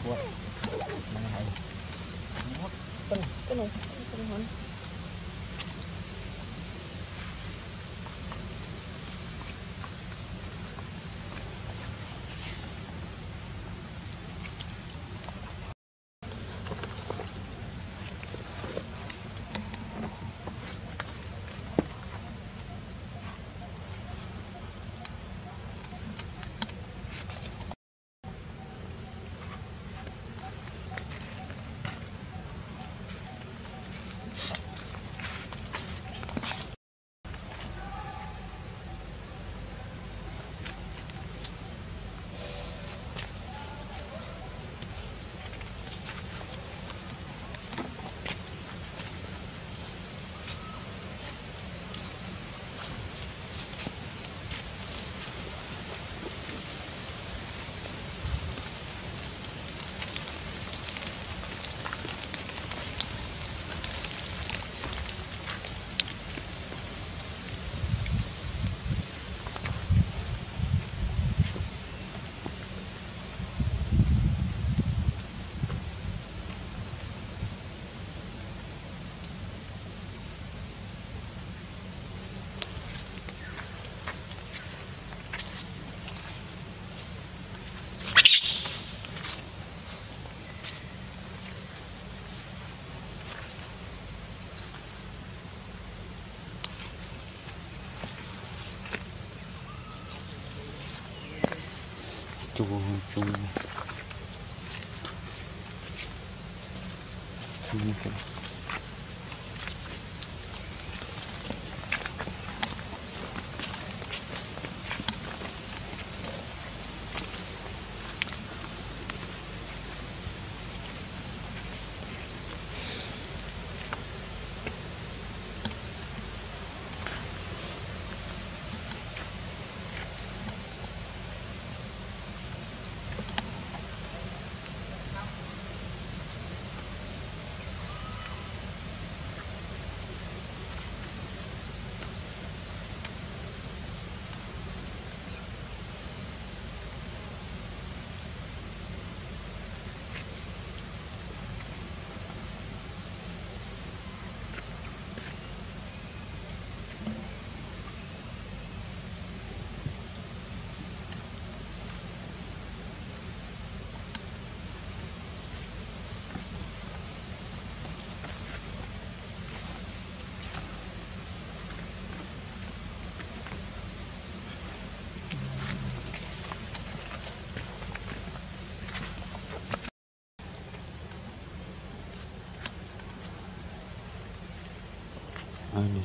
buat mengenai penuh chung ini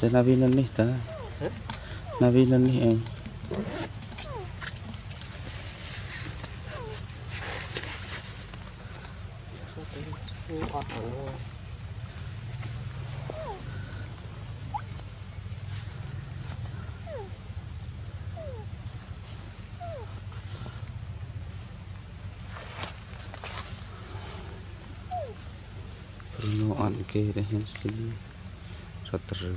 Thế là vì lần này ta là vì lần này em Rojo ăn kê để hết xí rất rực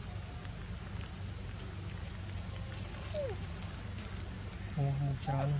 một tròn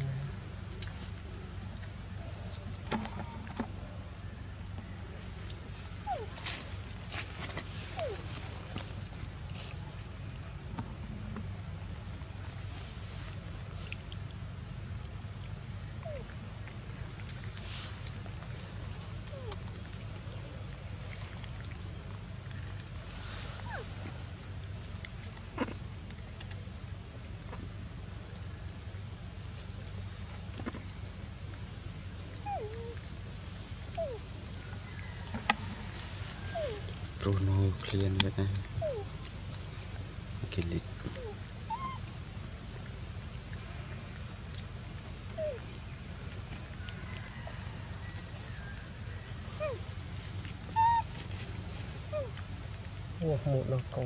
Rojo clean vậy này cái lịch một nó có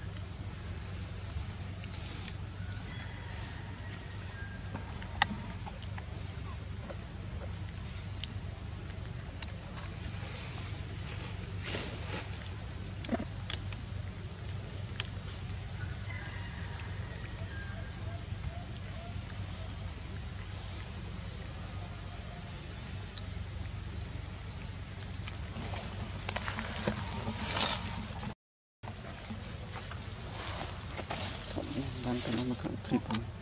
đang cái nó khẩn trip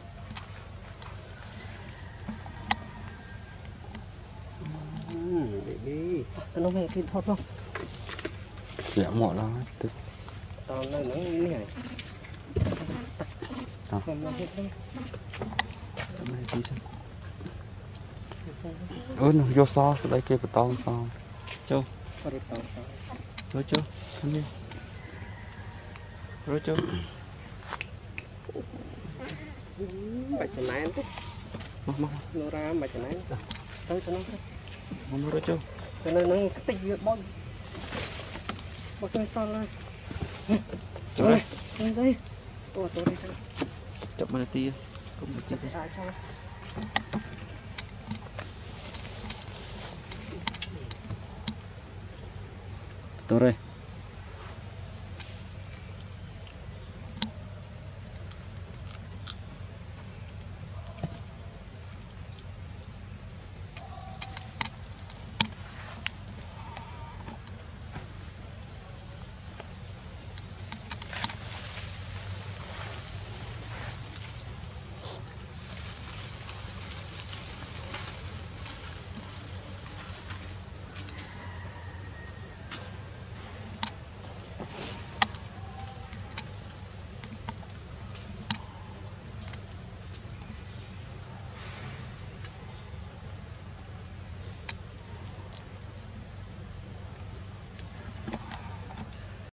để đi nó về cái thoát không dạ mỏ đó tức tao nói nó như này còn nó hết đấy trong này tí xem nó vô so sẽ đây kia phải to so cho có được tao sao rồi cho thân đi rồi cho bạch chân này mà nó ra bạch chân này tới cho nó rồi cho cho nên nó tích việc bôi bôi cái son lên rồi lên đây tôi đây chậm mà tia không được sẽ ai cho tôi đây